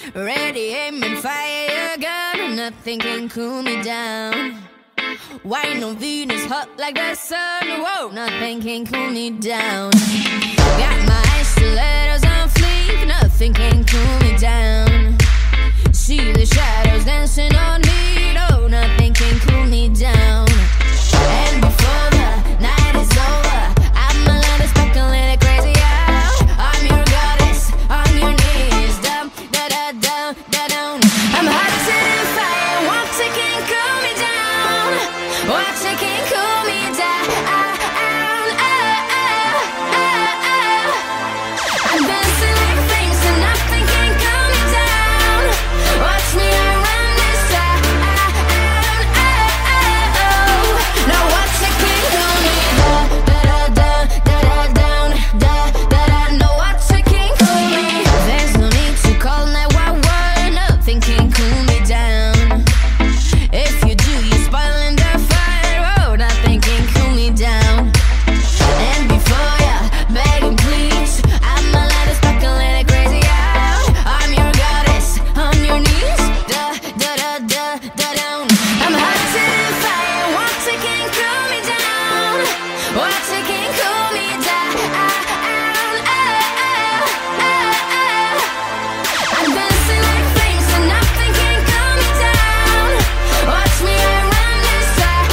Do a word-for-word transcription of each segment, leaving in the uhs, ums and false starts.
Ready, aim and fire your gun. Nothing can cool me down. Wine on Venus, hot like the sun. Whoa, nothing can cool me down. Got my stilettos on fleek. Nothing can cool me down. See the shadows dancing on me. No, nothing can cool me down. And before the night is over, I'm a little speculating crazy out. I'm your goddess, on your knees. Dum, da da dum, da dum. I'm hot to the fire. Water can cool me down. Water can cool me down. I'm dancing like flames and nothing can cool me down. Watch me, I run this town. No water can cool me down. Da da da da down, da da da. No water can cool me. There's no need to call nine one one. Nothing can cool me down. If you do, you're spoiling the fire. Oh, nothing can cool me down. And before ya begging please, I'm a little speculating crazy out. I'm your goddess, on your knees. Da da da da da down. I'm hot to the fire. Water can cool me down. Water can cool me down. I'm dancing like flames and nothing can cool me down. Watch me, I run this town.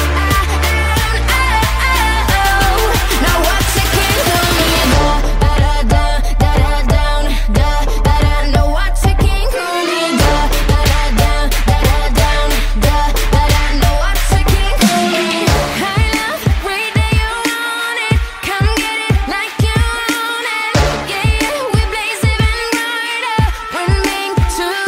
No water can cool me down. Da da da da da down. Da da da. No water can cool me down. Da da da da da down. Da da da. No water can cool me. I love way that you want it. Come get it like you want it. Yeah, yeah, we blaze even brighter when being two.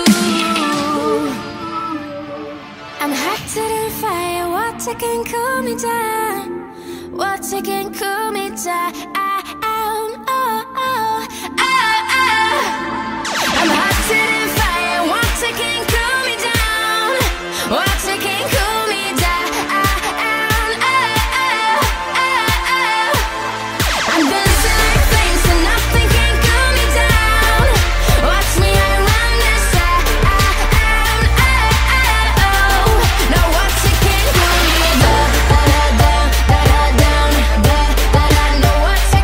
I'm hot to the fire. Water can cool me down. Water can cool me down. Oh, oh, oh, oh. I'm hot to the fire. Water can cool me down. Water can cool me down. I'm dancing like flames and nothing can cool me down. Watch me, I run this town. No water can cool me down. Da da da da da down. Da da da. No water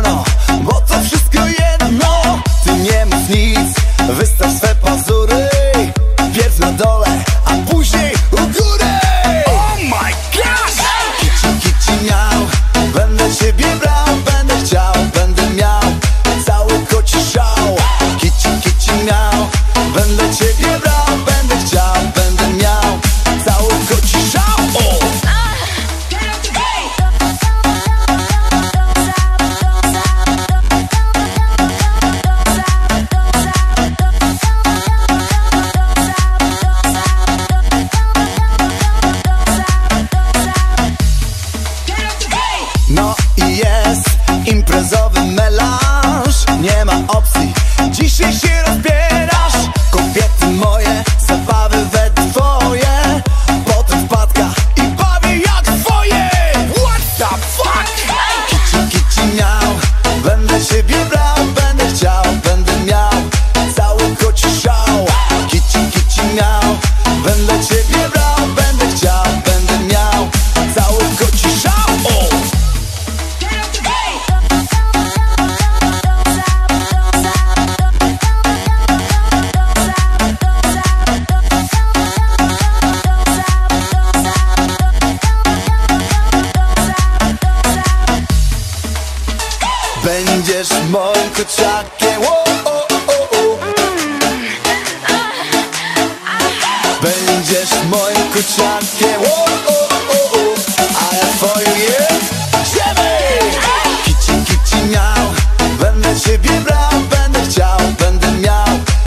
wolno, bo to wszystko jedno. Ty nie mów nic, wystaw swe pazury. Pierw na dole, a później u góry. Oh my gosh! Kici, kici miał, będę ciebie brał, będę chciał, będę miał cały koci szał. Kici, kici miał, będę ciebie brał, będę chciał, będę miał cały koci szał. Oh. No i jest imprezowy melanż, nie ma opcji, dzisiaj się rozbierasz. Kobiety moje, zabawy we dwoje, potem wpadka i bawię jak twoje. What the fuck? Kici, kici miał, będę ciebie brał, będę chciał, będę miał cały koci szał. Kici, kici miał, będę ciebie brał, będę chciał, będę miał cały koci szał. Oh. Będziesz moim kociakiem, o, o, o, o. Będziesz moim kociakiem, o.